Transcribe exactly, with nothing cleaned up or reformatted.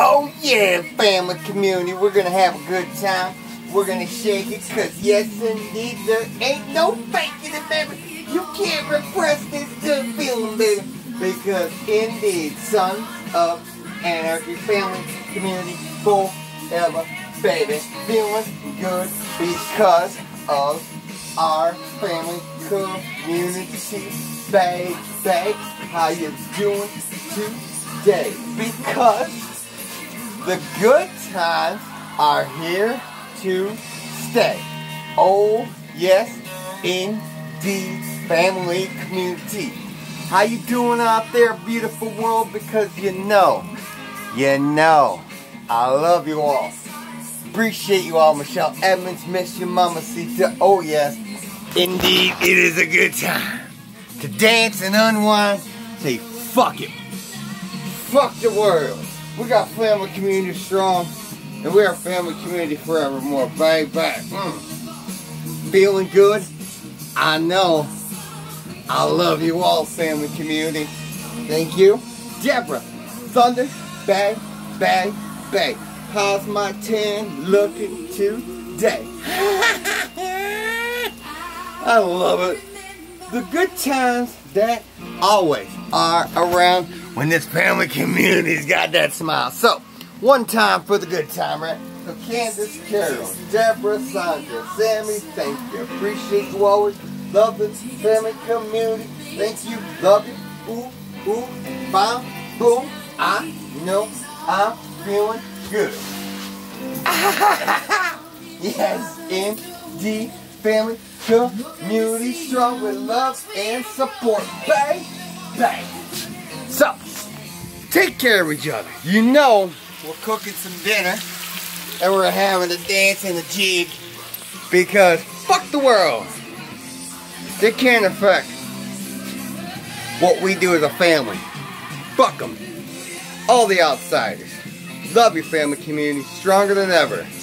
Oh yeah, family community, we're gonna have a good time. We're gonna shake it, cause yes indeed, there ain't no faking it, baby. You can't repress this good feeling, baby. Because indeed, Sons of Anarchy family community forever, baby. Feeling good because of our family community, baby. How you doing today? Because the good times are here to stay. Oh yes, indeed, family community. How you doing out there, beautiful world? Because you know, you know, I love you all. Appreciate you all. Michelle Edmonds, miss you, Mamacita. Oh yes, indeed, it is a good time to dance and unwind. Say fuck it. Fuck the world. We got family community strong, and we are family community forevermore. Bang, bang. Mm. Feeling good? I know. I love you all, family community. Thank you. Deborah, Thunder, bang, bang, bang. How's my tan looking today? I love it. The good times that always are around when this family community's got that smile. So, one time for the good time, right? So Candace, Carol, Deborah, Sandra, Sammy, thank you. Appreciate you always. Love this family community. Thank you. Love you. Ooh, ooh, bam, boom. I know I'm feeling good. Yes, indeed, family community strong with love and support. Bang, bang. So, take care of each other. You know, we're cooking some dinner and we're having a dance and a jig because fuck the world. They can't affect what we do as a family. Fuck them. All the outsiders. Love your family community stronger than ever.